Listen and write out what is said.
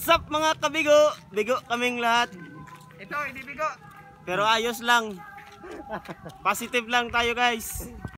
What's up mga kabigo? Bigo kaming lahat. Ito, hindi bigo. Pero ayos lang. Positive lang tayo guys.